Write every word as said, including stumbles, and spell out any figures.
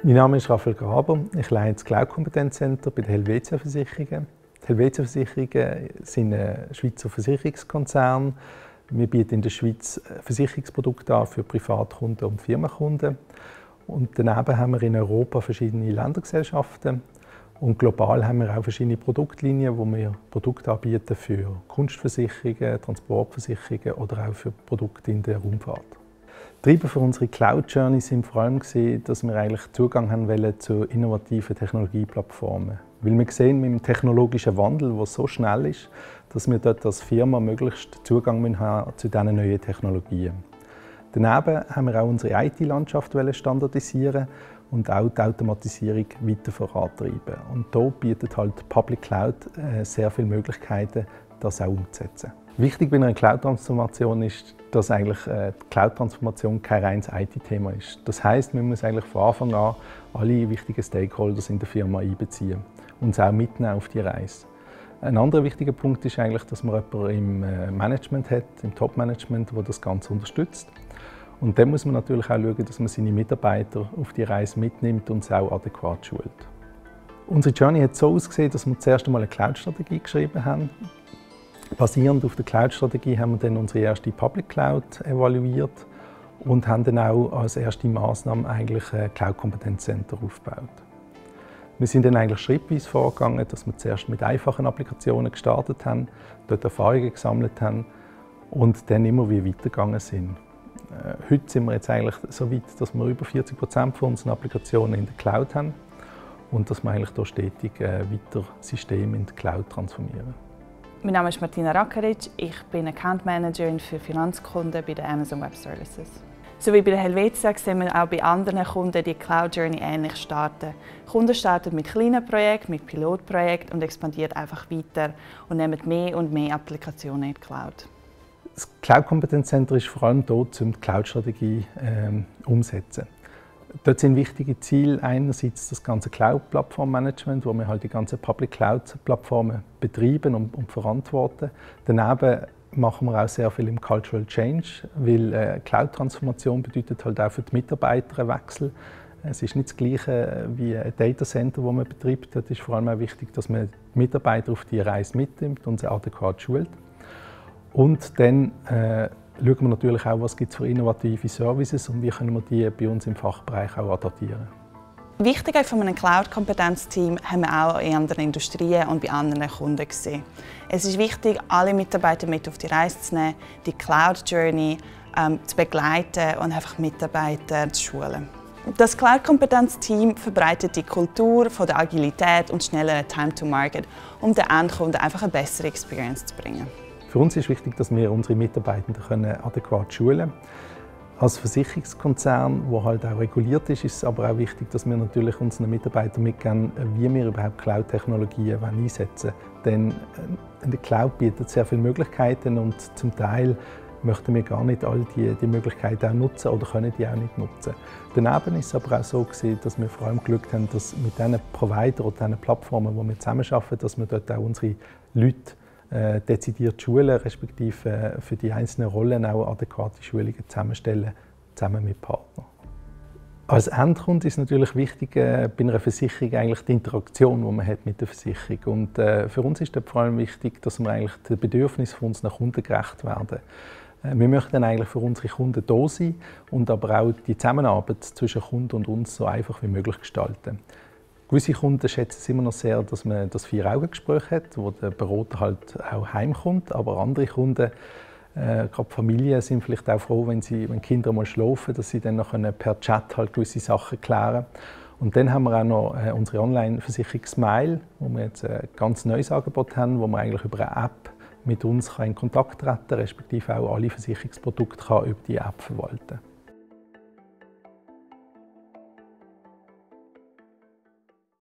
Mein Name ist Raphael Graber, ich leite das Cloud-Kompetenz-Center bei den Helvetia Versicherungen. Die Helvetia Versicherungen sind ein Schweizer Versicherungskonzern. Wir bieten in der Schweiz Versicherungsprodukte an für Privatkunden und Firmenkunden. Und daneben haben wir in Europa verschiedene Ländergesellschaften. Und global haben wir auch verschiedene Produktlinien, wo wir Produkte anbieten für Kunstversicherungen, Transportversicherungen oder auch für Produkte in der Raumfahrt. Treiber für unsere Cloud Journey sind vor allem, dass wir eigentlich Zugang haben wollen zu innovativen Technologieplattformen. Weil wir sehen, mit dem technologischen Wandel, der so schnell ist, dass wir dort als Firma möglichst Zugang haben zu diesen neuen Technologien. Daneben haben wir auch unsere I T-Landschaft standardisieren und auch die Automatisierung weiter vorantreiben. Und hier bietet halt Public Cloud sehr viele Möglichkeiten, das auch umzusetzen. Wichtig bei einer Cloud-Transformation ist, dass eigentlich die Cloud-Transformation kein reines I T-Thema ist. Das heisst, man muss eigentlich von Anfang an alle wichtigen Stakeholders in der Firma einbeziehen und sie auch mitnehmen auf die Reise. Ein anderer wichtiger Punkt ist eigentlich, dass man jemanden im Management hat, im Top-Management, der das Ganze unterstützt. Und dann muss man natürlich auch schauen, dass man seine Mitarbeiter auf die Reise mitnimmt und sie auch adäquat schult. Unsere Journey hat so ausgesehen, dass wir zuerst einmal eine Cloud-Strategie geschrieben haben. Basierend auf der Cloud-Strategie haben wir dann unsere erste Public Cloud evaluiert und haben dann auch als erste Maßnahme eigentlich ein Cloud-Kompetenz-Center aufgebaut. Wir sind dann eigentlich schrittweise vorgegangen, dass wir zuerst mit einfachen Applikationen gestartet haben, dort Erfahrungen gesammelt haben und dann immer wieder weitergegangen sind. Heute sind wir jetzt eigentlich so weit, dass wir über vierzig Prozent von unseren Applikationen in der Cloud haben und dass wir eigentlich hier stetig weiter Systeme in der Cloud transformieren. Mein Name ist Martina Rakaric, ich bin Account Managerin für Finanzkunden bei der Amazon Web Services. So wie bei der Helvetia sehen wir auch bei anderen Kunden die Cloud Journey ähnlich starten. Kunden starten mit kleinen Projekten, mit Pilotprojekten und expandieren einfach weiter und nehmen mehr und mehr Applikationen in die Cloud. Das Cloud-Kompetenz-Center ist vor allem dort, um die Cloud-Strategie ähm, umzusetzen. Dort sind wichtige Ziele einerseits das ganze Cloud-Plattform-Management, wo wir halt die ganzen Public-Cloud-Plattformen betreiben und, und verantworten. Daneben machen wir auch sehr viel im Cultural Change, weil äh, Cloud-Transformation bedeutet halt auch für die Mitarbeiter einen Wechsel. Es ist nicht das Gleiche wie ein Datacenter, das man betreibt. Dort ist vor allem auch wichtig, dass man die Mitarbeiter auf die Reise mitnimmt und sie adäquat schult. Und dann äh, schauen wir natürlich auch, was es für innovative Services und wie können wir die bei uns im Fachbereich auch adaptieren. Wichtig von einem Cloud-Kompetenzteam haben wir auch in anderen Industrien und bei anderen Kunden gesehen. Es ist wichtig, alle Mitarbeiter mit auf die Reise zu nehmen, die Cloud-Journey ähm, zu begleiten und einfach Mitarbeiter zu schulen. Das Cloud-Kompetenzteam verbreitet die Kultur von der Agilität und schnelleren Time-to-Market, um den Endkunden einfach eine bessere Experience zu bringen. Für uns ist wichtig, dass wir unsere Mitarbeitenden können adäquat schulen können. Als Versicherungskonzern, der halt auch reguliert ist, ist es aber auch wichtig, dass wir natürlich unseren Mitarbeitern mitgeben, wie wir überhaupt Cloud-Technologien einsetzen wollen. Denn in der Cloud bietet sehr viele Möglichkeiten und zum Teil möchten wir gar nicht all die, die Möglichkeiten auch nutzen oder können die auch nicht nutzen. Daneben ist es aber auch so gewesen, dass wir vor allem geschaut haben, dass mit diesen Providern oder diesen Plattformen, wo wir zusammenarbeiten, dass wir dort auch unsere Leute Äh, dezidiert schulen, respektive äh, für die einzelnen Rollen auch adäquate Schulungen zusammenstellen, zusammen mit Partnern. Als Endkunde ist es natürlich wichtig, äh, bei einer Versicherung eigentlich die Interaktion, die man hat mit der Versicherung. Und äh, für uns ist vor allem wichtig, dass wir eigentlich den Bedürfnissen von unseren Kunden gerecht werden. Äh, wir möchten eigentlich für unsere Kunden da sein und aber auch die Zusammenarbeit zwischen Kunden und uns so einfach wie möglich gestalten. Gewisse Kunden schätzen es immer noch sehr, dass man das Vier-Augen-Gespräch hat, wo der Berater halt auch heimkommt. Aber andere Kunden, äh, gerade Familien, sind vielleicht auch froh, wenn, sie, wenn die Kinder mal schlafen, dass sie dann noch per Chat halt gewisse Sachen klären. Und dann haben wir auch noch äh, unsere Online-Versicherung Smile, wo wir jetzt ein ganz neues Angebot haben, wo man eigentlich über eine App mit uns in Kontakt treten kann, respektive auch alle Versicherungsprodukte kann über die App verwalten kann.